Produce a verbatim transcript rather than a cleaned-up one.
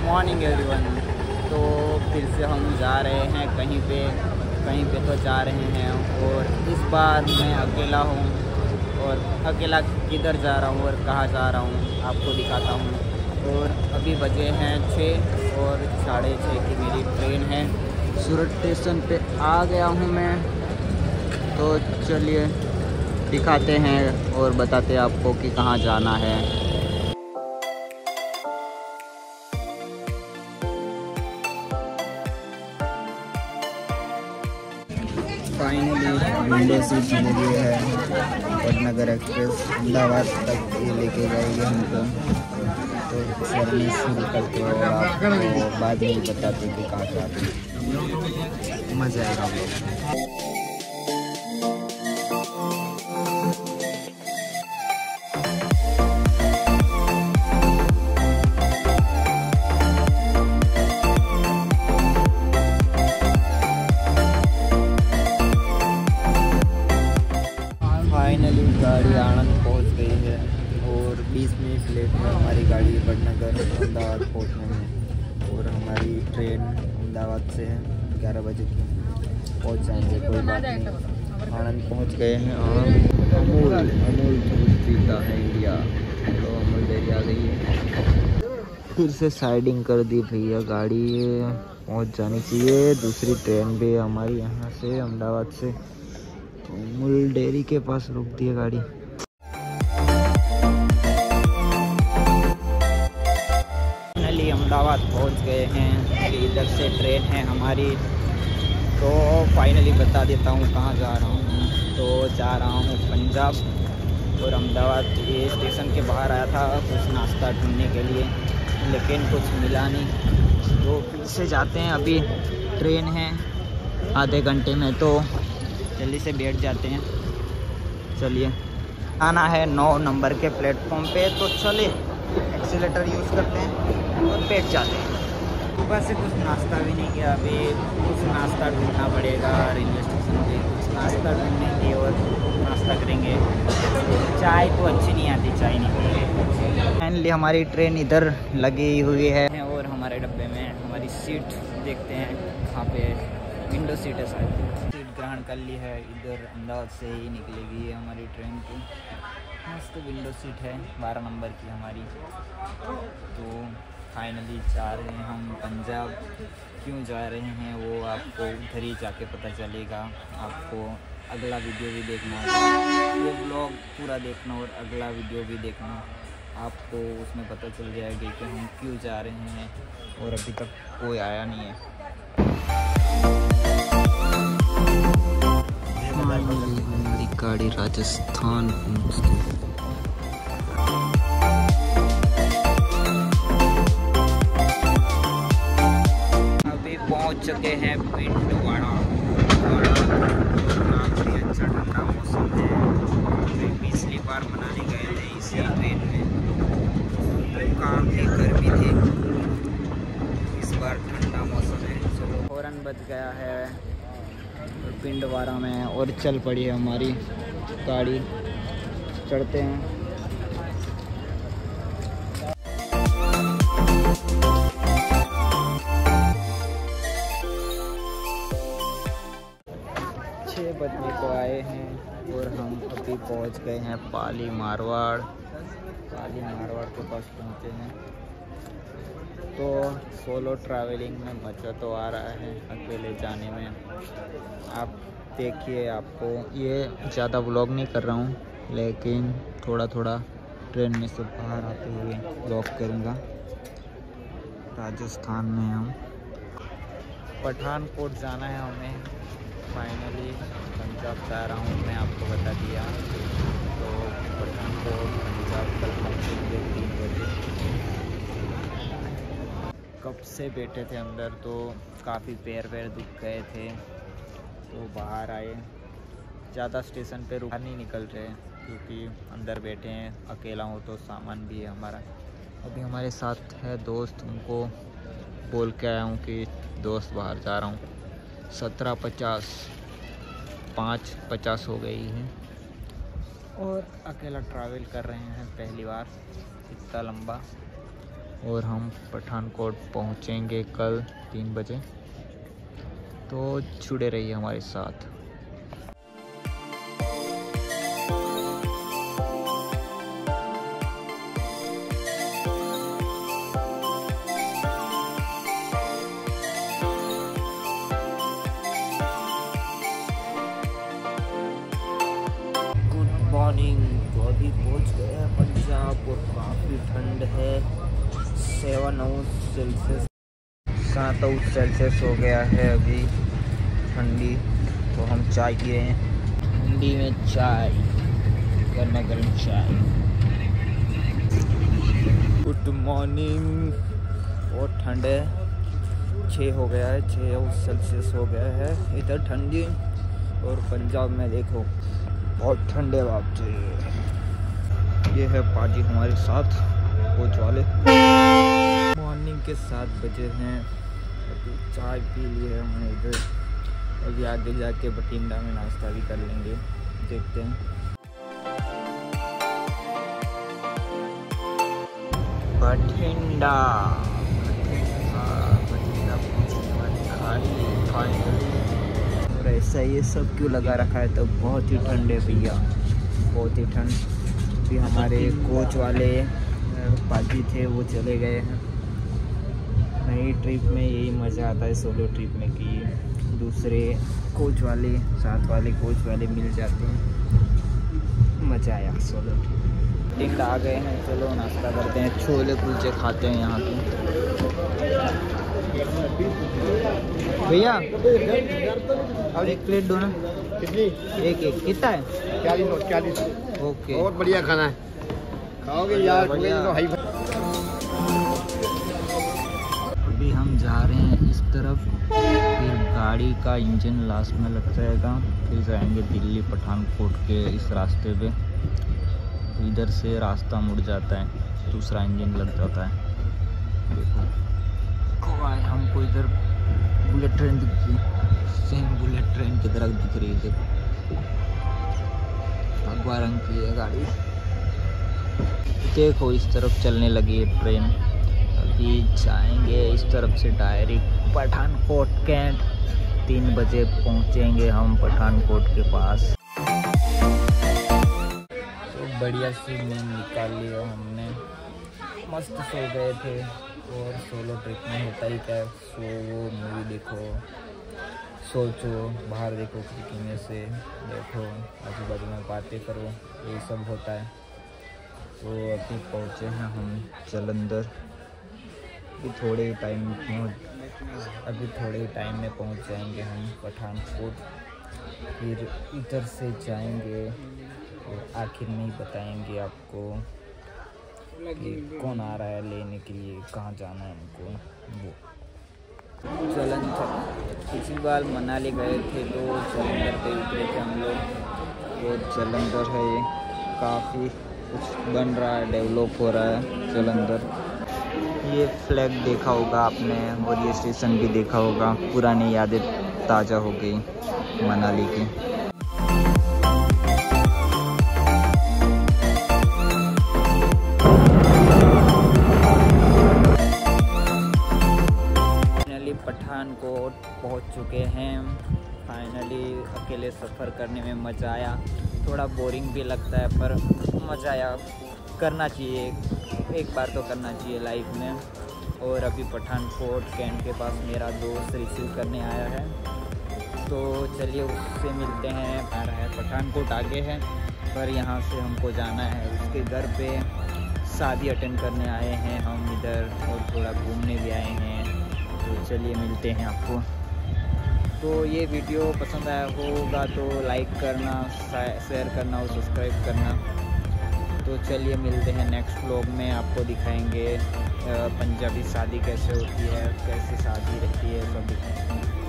Morning everyone. तो फिर से हम जा रहे हैं कहीं पे कहीं पे तो जा रहे हैं, और इस बार मैं अकेला हूँ। और अकेला किधर जा रहा हूँ और कहाँ जा रहा हूँ आपको दिखाता हूँ। और अभी बजे हैं छः और साढ़े छः की मेरी ट्रेन है। सूरत स्टेशन पे आ गया हूँ मैं। तो चलिए दिखाते हैं और बताते हैं आपको कि कहाँ जाना है। फाइनली विंडो सीट मिली है। पटनगर एक्सप्रेस अहमदाबाद तक ये लेके जाएगी हमको। तो चलने शुरू करते हो और आपको बाद में बताते कि कहाँ जाते हैं। मज़ा आएगा हम लोग। फाइनली गाड़ी आनंद पहुंच गई है और बीस मिनट लेट है हमारी गाड़ी पटनगर अहमदाबाद पहुंचने में। और हमारी ट्रेन अहमदाबाद से है ग्यारह बजे की, पहुंच जाएंगे कोई बात नहीं। आनंद पहुंच गए हैं। और अमूल अमूल दूध पीता है इंडिया, तो अमूल डेयरी आ गई है। फिर से साइडिंग कर दी भैया, गाड़ी पहुँच जानी चाहिए। दूसरी ट्रेन भी हमारी यहाँ से अहमदाबाद से, तो अमूल डेयरी के पास रुक दी है गाड़ी। फाइनली अहमदाबाद पहुंच गए हैं। इधर से ट्रेन है हमारी। तो फाइनली बता देता हूँ कहाँ जा रहा हूँ। तो जा रहा हूँ पंजाब। और अहमदाबाद ये स्टेशन के बाहर आया था कुछ नाश्ता ढूंढने के लिए, लेकिन कुछ मिला नहीं। तो फिर से जाते हैं। अभी ट्रेन है आधे घंटे में, तो जल्दी से बैठ जाते हैं। चलिए, आना है नौ नंबर के प्लेटफॉर्म पे। तो चले एक्सीलेटर यूज़ करते हैं और बैठ जाते हैं। सुबह से कुछ नाश्ता भी नहीं किया, अभी कुछ नाश्ता ढूंढना पड़ेगा रेलवे स्टेशन पे। कुछ नाश्ता ढूंढेंगे और नाश्ता करेंगे। चाय तो अच्छी नहीं आती, चाय नहीं पिएंगे। फाइनली हमारी ट्रेन इधर लगी हुई है और हमारे डब्बे में हमारी सीट देखते हैं कहाँ पे। विंडो सीट है शायद। सीट ग्रहण कर ली है। इधर अहमदाबाद से ही निकलेगी हमारी ट्रेन की। मस्त विंडो सीट है, बारह नंबर की हमारी। तो फाइनली जा रहे हैं हम पंजाब। क्यों जा रहे हैं वो आपको उधर ही जाके पता चलेगा। आपको अगला वीडियो भी देखना होगा, ये ब्लॉग पूरा देखना और अगला वीडियो भी देखना। आपको उसमें पता चल जाएगा कि हम क्यों जा रहे हैं। और अभी तक कोई आया नहीं है। हमारी गाड़ी राजस्थान पहुंचती है। अभी पहुंच चुके हैं पिंडवाड़ा। काफ़ी अच्छा ठंडा मौसम है। अभी पिछली बार मनाली गए थे इसी ट्रेन में, काफ़ी गर्मी थी। इस बार ठंडा मौसम है। हॉर्न बज गया है पिंडवाड़ा में और चल पड़ी है हमारी गाड़ी। चढ़ते हैं। छः बजने को आए हैं और हम अभी पहुंच गए हैं पाली मारवाड़। पाली मारवाड़ के पास पहुंचे हैं। तो सोलो ट्रैवलिंग में मज़ा तो आ रहा है अकेले जाने में। आप देखिए, आपको ये ज़्यादा व्लॉग नहीं कर रहा हूँ, लेकिन थोड़ा थोड़ा ट्रेन में से बाहर आते हुए व्लॉग करूँगा। राजस्थान में हम पठानकोट जाना है हमें। फाइनली पंजाब जा रहा हूँ, मैं आपको बता दिया। तो पठानकोट पंजाब कल पहुँचेंगे तीन बजे। कब से बैठे थे अंदर, तो काफ़ी पैर पैर दुख गए थे, तो बाहर आए। ज़्यादा स्टेशन पे रुक नहीं निकल रहे क्योंकि अंदर बैठे हैं। अकेला हूँ तो सामान भी है हमारा। अभी हमारे साथ है दोस्त, उनको बोल के आया हूँ कि दोस्त बाहर जा रहा हूँ। सत्रह पचास पाँच पचास हो गई है और अकेला ट्रैवल कर रहे हैं पहली बार इतना लंबा। और हम पठानकोट पहुंचेंगे कल तीन बजे। तो जुड़े रहिए हमारे साथ। Good morning. तो अभी पहुंच गए हैं पंजाब और काफ़ी ठंड है। सेवन सेल्सियस सात सेल्सियस हो गया है अभी ठंडी। तो हम चाय पी रहे हैं, ठंडी में चाय, गर्मा गर्म चाय। Good morning. बहुत ठंड है, छः हो गया है, छः सेल्सियस हो गया है इधर ठंडी। और पंजाब में देखो बहुत ठंडे बाप जी। ये है पाजी हमारे साथ कोच वाले। मॉर्निंग के सात बजे हैं, अभी चाय पी ली है हमने इधर। अभी आगे जाके बठिंडा में नाश्ता भी कर लेंगे, देखते हैं। बठिंडा बठिंडा पहुंचने वाली खाली फाइनली। और ऐसा ये सब क्यों लगा रखा है? तो बहुत ही ठंड है भैया, बहुत ही ठंड। भी हमारे कोच वाले पाजी थे वो चले गए हैं। नई ट्रिप में यही मज़ा आता है सोलो ट्रिप में कि दूसरे कोच वाले साथ वाले कोच वाले मिल जाते हैं। मज़ा आया सोलो ट्रिप। टिंड आ गए हैं, चलो नाश्ता करते हैं। छोले कुलचे खाते हैं यहाँ पे। भैया और एक प्लेट दो ना। कितनी? एक एक कितना है? चालीस चालीस। ओके, बहुत बढ़िया खाना है, खाओगे यार। तो हाई अभी हम जा रहे हैं इस तरफ, फिर गाड़ी का इंजन लास्ट में लग जाएगा, फिर जाएंगे दिल्ली पठानकोट के इस रास्ते पे। इधर से रास्ता मुड़ जाता है, दूसरा इंजन लग जाता है। देखो हमको इधर बुलेट ट्रेन दिख रही, सेम बुलेट ट्रेन की तरह दिख रही है। भगवा रंग की है गाड़ी। देखो इस तरफ चलने लगी है ट्रेन। अभी जाएंगे इस तरफ से डायरेक्ट पठानकोट कैंट। तीन बजे पहुंचेंगे हम पठानकोट के पास। तो बढ़िया सी नींद निकाल लिया हमने, मस्त सो गए थे। और सोलो ट्रिप में होता ही क्या, सो मूवी देखो, सोचो, बाहर देखो, खिड़की में से देखो, आजू बाजू में बातें करो, यही सब होता है। तो अभी पहुँचे हैं हम जालंधर। अभी थोड़े ही टाइम पहुँच अभी थोड़े ही टाइम में पहुँच जाएंगे हम पठानकोट। फिर इधर से जाएंगे और आखिर में ही बताएंगे आपको कि कौन आ रहा है लेने के लिए, कहाँ जाना है हमको। वो जालंधर पिछली बार मनाली गए थे तो जालंधर पे उतरे थे हम लोग। वो जालंधर है, ये काफ़ी कुछ बन रहा है, डेवलप हो रहा है जालंधर। ये फ्लैग देखा होगा आपने और ये स्टेशन भी देखा होगा। पुरानी यादें ताज़ा हो गई मनाली की। पठानकोट पहुंच चुके हैं फाइनली। अकेले सफ़र करने में मज़ा आया, थोड़ा बोरिंग भी लगता है पर मज़ा आया। करना चाहिए, एक बार तो करना चाहिए लाइफ में। और अभी पठानकोट कैंट के पास मेरा दोस्त रिसीव करने आया है, तो चलिए उससे मिलते हैं। आ रहा है पठानकोट आगे है, पर यहाँ से हमको जाना है उसके घर पे। शादी अटेंड करने आए हैं हम इधर और थोड़ा घूमने भी आए हैं। तो चलिए मिलते हैं आपको। तो ये वीडियो पसंद आया होगा तो लाइक करना, शेयर करना और सब्सक्राइब करना। तो चलिए मिलते हैं नेक्स्ट व्लॉग में। आपको दिखाएंगे पंजाबी शादी कैसे होती है, कैसे शादी रहती है, सब दिखाएंगे।